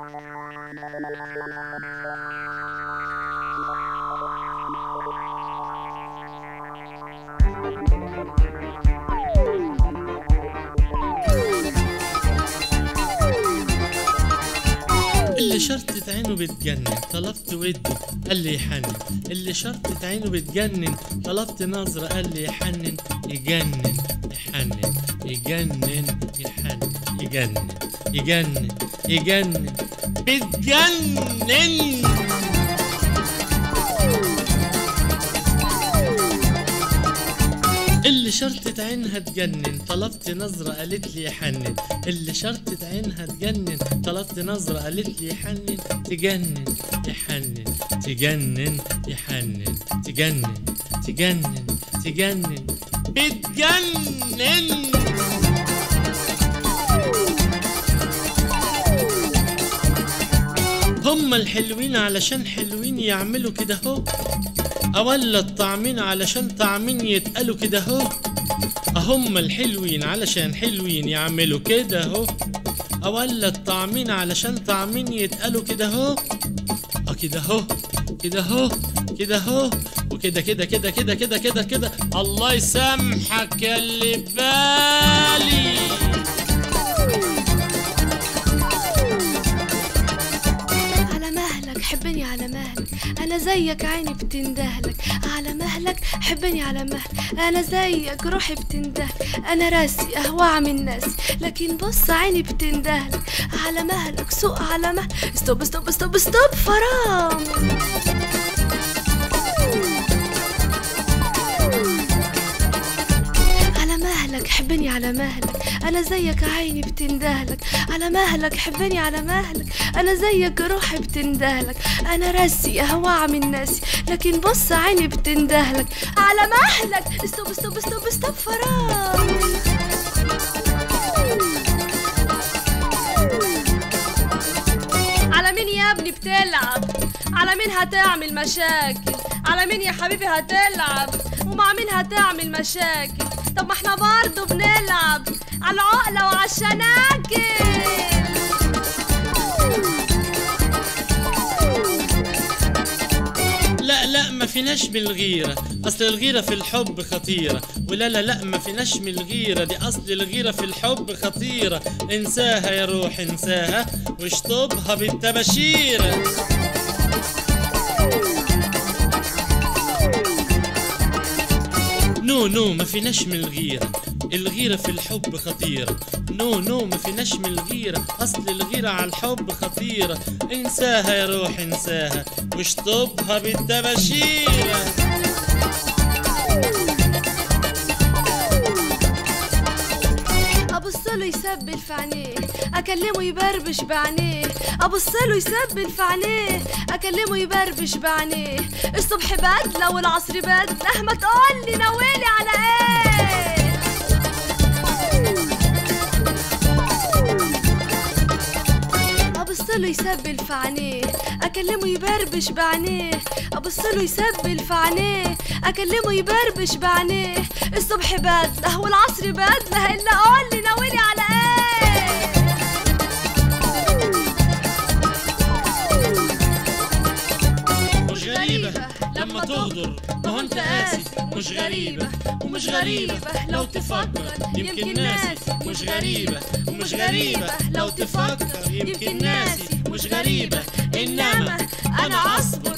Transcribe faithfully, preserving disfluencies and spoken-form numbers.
اللي شرطة عينه بتجنن طلبت وده قال لي يحنن، اللي شرطة عينه بتجنن طلبت نظرة قال لي يحنن، يجنن يحنن يجنن يحنن يجنن يجنن يجنن بتجنن. اللي شرطة عينها تجنن طلبت نظرة قالت لي يحنن، اللي شرطة عينها تجنن طلبت نظرة قالت لي يحنن، تجنن يحنن تجنن يحنن تجنن تجنن تجنن بتجنن. هما الحلوين علشان حلوين يعملوا كده هو، أولا الطعمين علشان طعمين يتقالوا كده هو، هما الحلوين علشان حلوين يعملوا كده هو، أولا الطعمين علشان طعمين يتقالوا كده هو، اه كده هو كده هو كده هو وكده كده كده كده كده كده كده. الله يسامحك يا اللي بالي. حبني على مهلك انا زيك عيني بتندهلك، على مهلك حبني على مهلك انا زيك روحي بتندهلك، انا راسي اهوى من ناسي لكن بص عيني بتندهلك، على مهلك سوق على مهلك ستوب ستوب ستوب ستوب فرامل. حبني على مهلك انا زيك عيني بتندهلك، على مهلك حبني على مهلك انا زيك روحي بتندهلك، انا راسي اهوى من ناسي لكن بص عيني بتندهلك، على مهلك ستوب ستوب ستوب ستوب فرامل. على مين يا ابني بتلعب؟ على مين هتعمل مشاكل؟ على مين يا حبيبي هتلعب؟ ومع مين هتعمل مشاكل؟ طب ما احنا برضه بنلعب على العقلة وعلى الشناكل. لا لا ما فيناش من الغيرة، أصل الغيرة في الحب خطيرة، ولا لا لا ما فيناش من الغيرة دي، أصل الغيرة في الحب خطيرة، انساها يا روح انساها واشطبها بالتباشيرة. نو نو ما فيناش من الغيرة، الغيرة في الحب خطيرة، نو نو ما فيناش من الغيرة، أصل الغيرة على الحب خطيرة، انساها يا روح انساها واشطبها بالتباشيرة. ابصله يسبل في عينيه اكلمه يبربش بعينيه، ابصله يسبل في عينيه اكلمه يبربش بعينيه، الصبح بدله والعصر بدله ما تقولي ناويلي على ايه. ابصله يسبل في عينيه اكلمه يبربش بعينيه، ابصله يسبل في عينيه اكلمه يبربش بعينيه، الصبح بدله والعصر بدله الا قولي ناويلي على ايه. مش غريبة لما تغدر ما هو انت قاسي، مش غريبة ومش غريبة لو تفكر يمكن ناسي، مش غريبة ومش غريبة لو تفكر يمكن ناسي، مش غريبة انما انا اصبر